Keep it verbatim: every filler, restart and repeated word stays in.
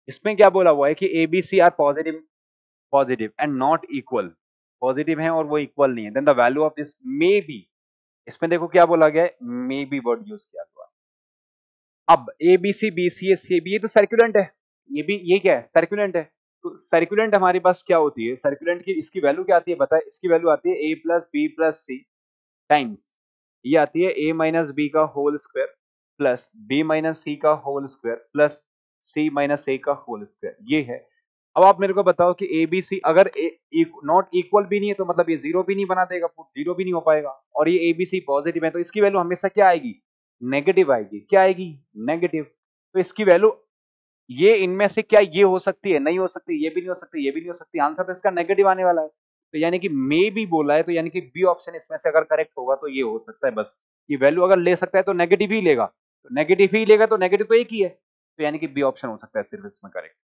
इसमें क्या बोला हुआ है कि A B C are positive positive and not equal, positive है और वो इक्वल नहीं है, then the value of this may be, इसमें देखो क्या बोला गया है, मे बी वर्ड यूज किया हुआ। अब A B C B C S C B, ये तो सर्कुलेंट है, ये भी ये क्या है, सर्कुलेंट है। तो सर्कुलेंट हमारे पास क्या होती है, सर्कुलेंट की इसकी वैल्यू क्या आती है बताए, इसकी वैल्यू आती है A plus B plus C times, ये आती है ए माइनस बी का whole square plus B minus C का whole square plus C minus A का होल स्क्वायर, ये है। अब आप मेरे को बताओ कि ए बी सी अगर नॉट इक्वल भी नहीं है तो मतलब ये जीरो भी नहीं बना देगा, जीरो भी नहीं हो पाएगा, और ये ए बी सी पॉजिटिव है तो इसकी वैल्यू हमेशा क्या आएगी, नेगेटिव आएगी, क्या आएगी, नेगेटिव। तो इसकी वैल्यू ये इनमें से क्या ये हो सकती है, नहीं हो सकती, ये भी नहीं हो सकती, ये भी नहीं हो सकती, आंसर तो इसका नेगेटिव आने वाला है। तो यानी कि मे भी बोला है, तो यानी कि बी ऑप्शन इसमें से अगर करेक्ट होगा तो ये हो सकता है, बस ये वैल्यू अगर ले सकता है तो नेगेटिव ही लेगा, तो नेगेटिव ही लेगा तो नेगेटिव तो एक ही है, तो यानी कि बी ऑप्शन हो सकता है सिर्फ इसमें करेक्ट।